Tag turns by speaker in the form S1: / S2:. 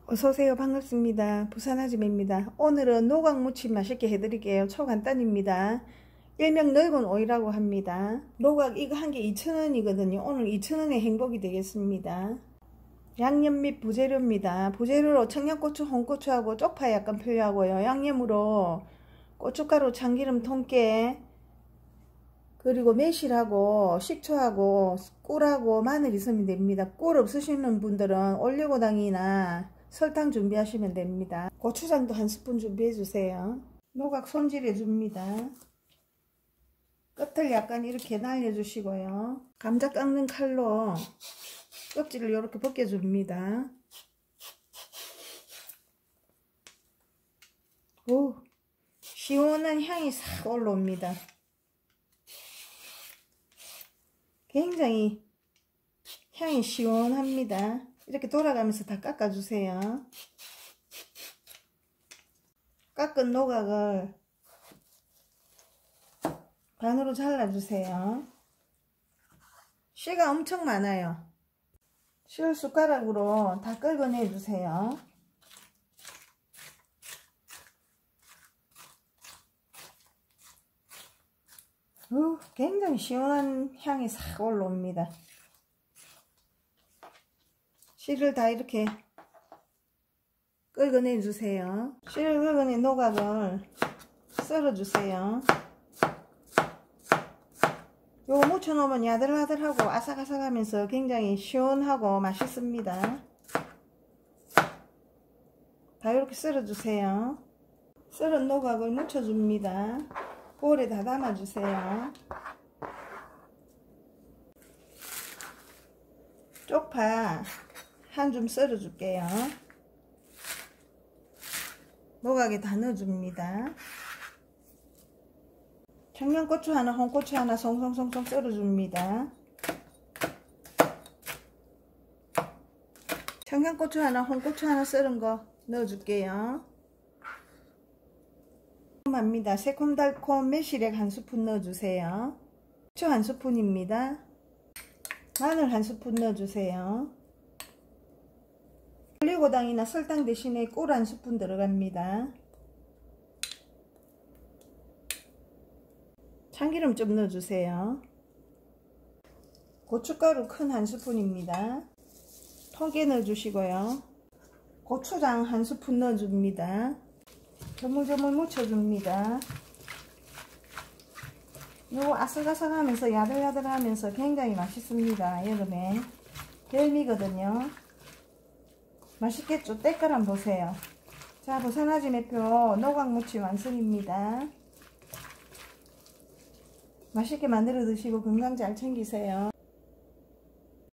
S1: 어서오세요. 반갑습니다. 부산아줌입니다. 오늘은 노각무침 맛있게 해드릴게요. 초간단입니다. 일명 늙은 오이라고 합니다. 노각 이거 한 개 2,000원이거든요. 오늘 2,000원의 행복이 되겠습니다. 양념 및 부재료입니다. 부재료로 청양고추, 홍고추하고 쪽파 약간 필요하고요. 양념으로 고춧가루, 참기름 통깨, 그리고 매실하고 식초하고 꿀하고 마늘 있으면 됩니다. 꿀 없으시는 분들은 올리고당이나 설탕 준비하시면 됩니다. 고추장도 한 스푼 준비해 주세요. 노각 손질해 줍니다. 끝을 약간 이렇게 날려 주시고요. 감자 깎는 칼로 껍질을 이렇게 벗겨 줍니다. 오, 시원한 향이 싹 올라옵니다. 굉장히 향이 시원합니다. 이렇게 돌아가면서 다 깎아주세요. 깎은 노각을 반으로 잘라주세요. 씨가 엄청 많아요. 씨를 숟가락으로 다 긁어내주세요. 굉장히 시원한 향이 싹 올라옵니다. 씨를 다 이렇게 긁어내 주세요. 씨를 긁어낸 노각을 썰어 주세요. 요거 묻혀 놓으면 야들야들하고 아삭아삭하면서 굉장히 시원하고 맛있습니다. 다 이렇게 썰어 주세요. 썰은 노각을 묻혀 줍니다. 볼에 다 담아 주세요. 쪽파 한 줌 썰어 줄게요. 노각에 다 넣어 줍니다. 청양고추 하나, 홍고추 하나 송송송송 썰어 줍니다. 청양고추 하나, 홍고추 하나 썰은 거 넣어 줄게요. 합니다. 새콤달콤 매실액 한 스푼 넣어 주세요. 후추 한 스푼입니다. 마늘 한 스푼 넣어 주세요. 올리고당이나 설탕 대신에 꿀 한 스푼 들어갑니다. 참기름 좀 넣어 주세요. 고춧가루 큰 한 스푼입니다. 통깨 넣어 주시고요. 고추장 한 스푼 넣어 줍니다. 조물조물 묻혀줍니다. 요거 아삭아삭하면서 야들야들하면서 굉장히 맛있습니다. 여름에 별미거든요. 맛있겠죠? 때깔 한번 보세요. 자, 부산아줌매표 노각무침 완성입니다. 맛있게 만들어 드시고 건강 잘 챙기세요.